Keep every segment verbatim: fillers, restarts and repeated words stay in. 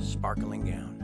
sparkling gown.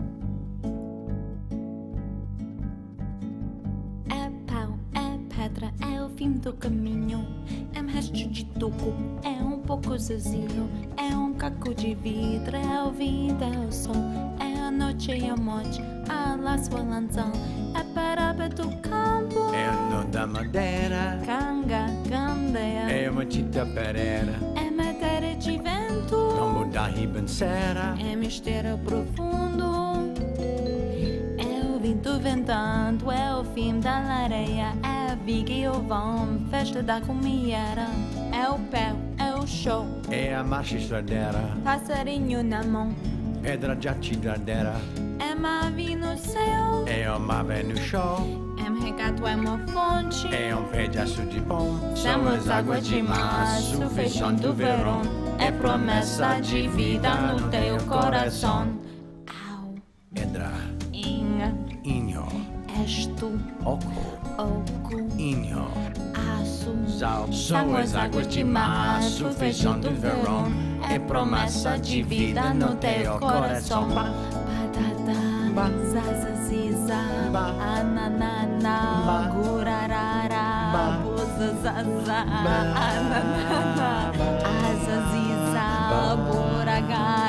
É pau, é pedra, é o fim do caminho. É um resto de toco, é um pouco sozinho. É um caco de vidro, é o vida, é o sol. É a noite e a morte, a la sua lanzão. É parada do campo, É o nó da madeira, canga, candeia. é uma Tita Pereira, É matéria de vento, tombo da ribanceira. é mistério profundo. É o vento ventando, é o fim da lareia. É a viga e o vão, festa da comieira. É o pé, é o show, É a marcha estradeira, passarinho na mão. pedra de atiradera. É uma ave no céu, É uma ave no show, é um regato, é uma fonte. é um pedaço de pão. São as águas de março, feijão do verão. É promessa de vida no teu coração. Au, Edra, inha, inho, és tu, oco, oco, inho, aço. sal. São as águas de março, feijão do verão. É promessa de vida no teu coração. Batata, Ba. zazaziza, Ba. ananana, Ba. gurarara, Ba. buzazaza, Ba. ananana, Ba. azaziza, Ba. buragara.